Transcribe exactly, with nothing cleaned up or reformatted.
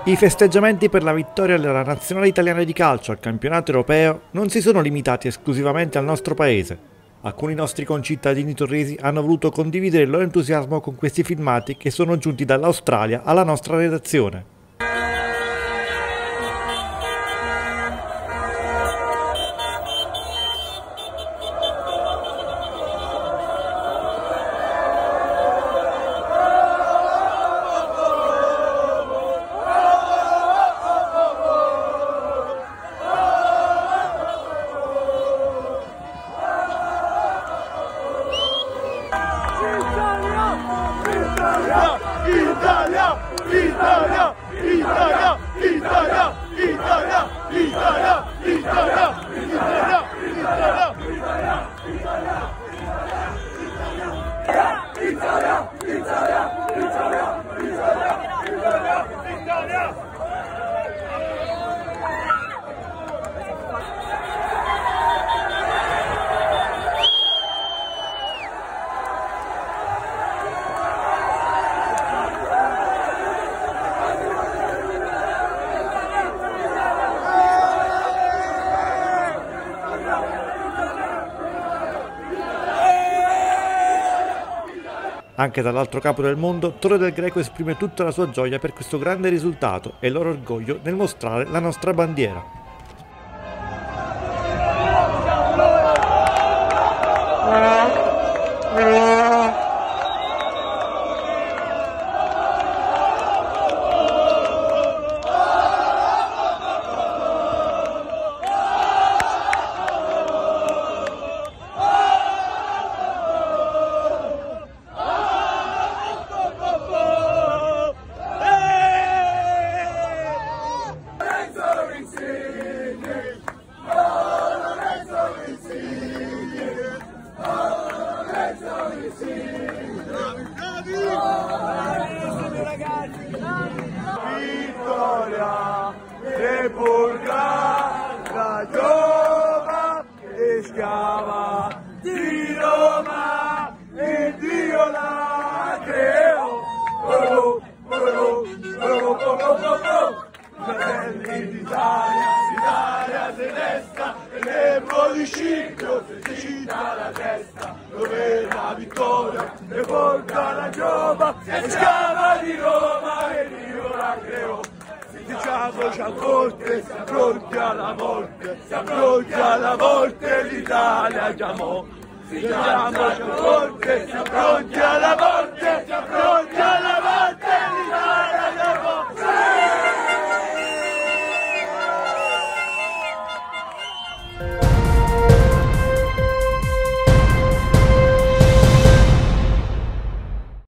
I festeggiamenti per la vittoria della nazionale italiana di calcio al campionato europeo non si sono limitati esclusivamente al nostro paese. Alcuni nostri concittadini torresi hanno voluto condividere il loro entusiasmo con questi filmati che sono giunti dall'Australia alla nostra redazione. Italia, Italia, Italia, Italia, Italia, Italia, Italia, Italia, Italia, Italia, Italia, Italia. Anche dall'altro capo del mondo, Torre del Greco esprime tutta la sua gioia per questo grande risultato e il loro orgoglio nel mostrare la nostra bandiera. Vittoria Repubblica la Giova e schiava di Roma e Dio la creò. Oh, oh, oh, oh, oh, oh, oh. Fratelli d'Italia, l'Italia celesta, e l'Ebro di Scipio si cita la testa, dove la vittoria e porta la Giova e schiava di Roma e Dio la creò. Diciamoci a forte, siamo pronti alla morte, siamo pronti alla morte, l'Italia chiamò. Diciamoci a forte, siamo pronti alla morte.